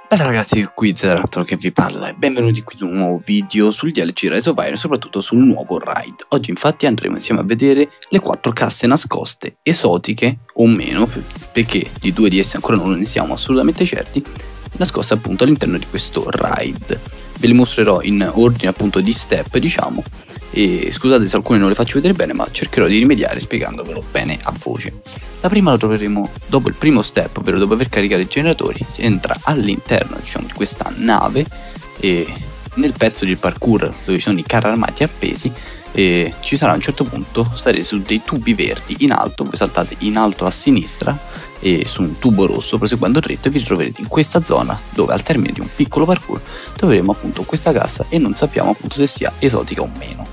Bella ragazzi, qui Zerator che vi parla e benvenuti qui su un nuovo video sul DLC Rise of Iron e soprattutto sul nuovo raid. Oggi infatti andremo insieme a vedere le 4 casse nascoste, esotiche o meno, perché di 2 di esse ancora non ne siamo assolutamente certi, nascoste appunto all'interno di questo raid. Ve le mostrerò in ordine appunto di step, diciamo, e scusate se alcune non le faccio vedere bene, ma cercherò di rimediare spiegandovelo bene a voce. La prima la troveremo dopo il primo step, ovvero dopo aver caricato i generatori. Si entra all'interno, diciamo, di questa nave e nel pezzo del parkour dove ci sono i carri armati appesi ci sarà a un certo punto, starete su dei tubi verdi in alto. Voi saltate in alto a sinistra e su un tubo rosso proseguendo dritto e vi ritroverete in questa zona dove al termine di un piccolo parkour troveremo appunto questa cassa e non sappiamo appunto se sia esotica o meno.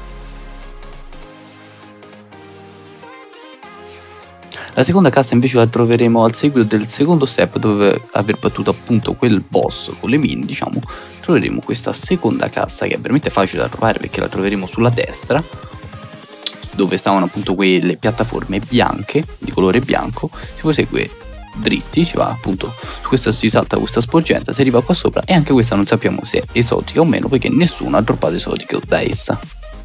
La seconda cassa invece la troveremo al seguito del secondo step, dove aver battuto appunto quel boss con le mine, diciamo, troveremo questa seconda cassa che è veramente facile da trovare perché la troveremo sulla destra, dove stavano appunto quelle piattaforme bianche, di colore bianco. Si prosegue dritti, si va appunto su questa, si salta questa sporgenza, si arriva qua sopra e anche questa non sappiamo se è esotica o meno perché nessuno ha droppato esotiche da essa.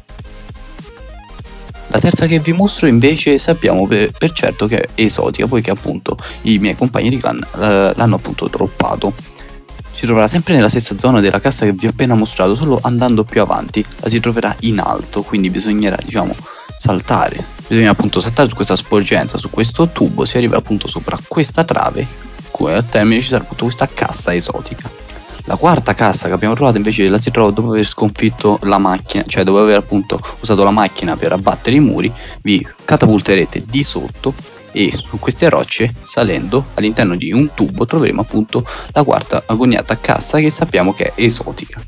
La terza che vi mostro invece sappiamo per certo che è esotica, poiché appunto i miei compagni di clan l'hanno appunto droppato. Si troverà sempre nella stessa zona della cassa che vi ho appena mostrato, solo andando più avanti la si troverà in alto, quindi bisognerà, diciamo, saltare. Bisogna appunto saltare su questa sporgenza, su questo tubo, si arriva appunto sopra questa trave, cui al termine ci sarà appunto questa cassa esotica. La quarta cassa che abbiamo trovato invece la si trova dopo aver sconfitto la macchina, cioè dopo aver appunto usato la macchina per abbattere i muri. Vi catapulterete di sotto e su queste rocce, salendo all'interno di un tubo, troveremo appunto la quarta agoniata cassa che sappiamo che è esotica.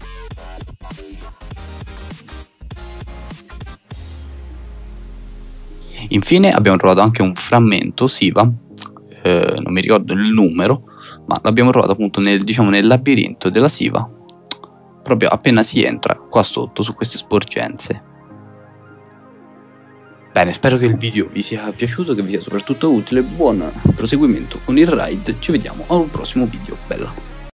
Infine abbiamo trovato anche un frammento Siva, non mi ricordo il numero, ma l'abbiamo trovato appunto nel labirinto della Siva, proprio appena si entra qua sotto su queste sporgenze. Bene, spero che il video vi sia piaciuto, che vi sia soprattutto utile. Buon proseguimento con il raid, ci vediamo al prossimo video. Bella!